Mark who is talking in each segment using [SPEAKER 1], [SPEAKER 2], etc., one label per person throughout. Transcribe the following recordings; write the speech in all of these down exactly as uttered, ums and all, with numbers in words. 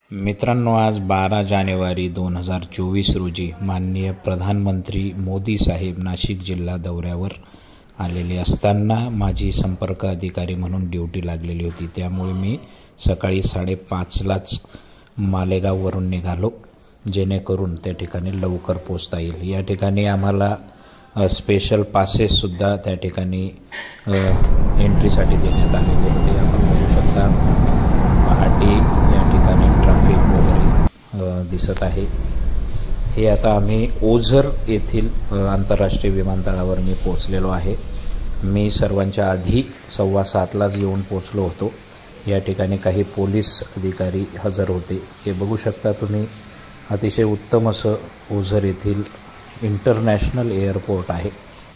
[SPEAKER 1] मित्रांनो, आज बारा जानेवारी दोन हजार चोवीस रोजी माननीय प्रधानमंत्री मोदी साहेब नाशिक जिल्हा दौऱ्यावर आलेले असताना माझी संपर्क अधिकारी म्हणून ड्युटी लागलेली होती। त्यामुळे मी सकाळी साडेपाचलाच मालेगाववरून निघालो, जेणेकरून त्या ठिकाणी लवकर पोहोचता येईल। या ठिकाणी आम्हाला स्पेशल पासेससुद्धा त्या ठिकाणी एंट्रीसाठी देण्यात आलेले होते। आपण बघू शकता पहाटे या ठिकाणी ट्रॅफिक वगैरे दिसत आहे। हे आता आम्ही ओझर येथील आंतरराष्ट्रीय विमानतळावर मी पोहोचलेलो आहे। मी सर्वांच्या आधी सव्वा सातलाच येऊन पोहोचलो होतो। या ठिकाणी काही पोलीस अधिकारी हजर होते। हे बघू शकता तुम्ही, अतिशय उत्तम असं ओझर येथील इंटरनॅशनल एअरपोर्ट आहे।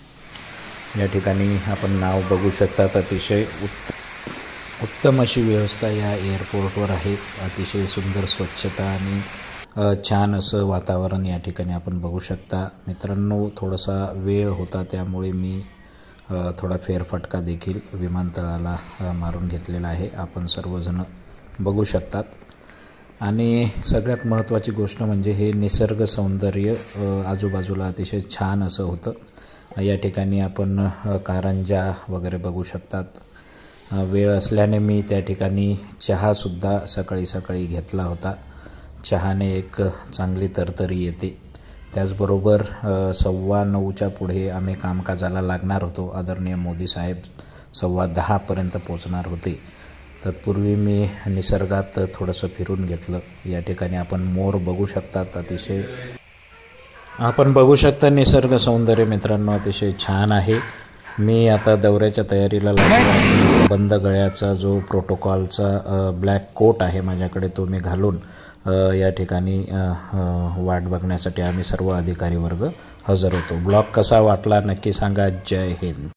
[SPEAKER 1] या ठिकाणी आपण नाव बघू शकता, अतिशय उत्तम उत्तम अशी व्यवस्था या एअरपोर्टवर आहे। अतिशय सुंदर स्वच्छता आणि छान असं वातावरण या ठिकाणी आपण बघू शकता। मित्रांनो, थोडासा वेळ होता, त्यामुळे मी थोडा फेरफटका देखील विमानतळाला मारून घेतलेला आहे। आपण सर्वजण बघू शकतात। आणि सगळ्यात महत्त्वाची गोष्ट म्हणजे हे निसर्ग सौंदर्य आजूबाजूला अतिशय छान असं होतं। या ठिकाणी आपण कारंजा वगैरे बघू शकतात। वेळ असल्याने मी त्या ठिकाणी चहासुद्धा सकाळी सकाळी घेतला होता। चहाने एक चांगली तरतरी येते। त्याचबरोबर सव्वा नऊच्या पुढे आम्ही कामकाजाला लागणार होतो। आदरणीय मोदी साहेब सव्वा दहापर्यंत पोचणार होते। तत्पूर्वी मी निसर्गात थोडंसं फिरून घेतलं। या ठिकाणी आपण मोर बघू शकतात। अतिशय आपण बघू शकता निसर्ग सौंदर्य मित्रांनो अतिशय छान आहे। मी आता दौऱ्याच्या तयारीला लागलो। बंद गळ्याचा जो प्रोटोकॉलचा ब्लॅक कोट आहे माझ्याकडे, तो मी घालून या ठिकाणी वाट बघण्यासाठी आम्ही सर्व अधिकारी वर्ग हजर होतो। ब्लॉग कसा वाटला नक्की सांगा। जय हिंद।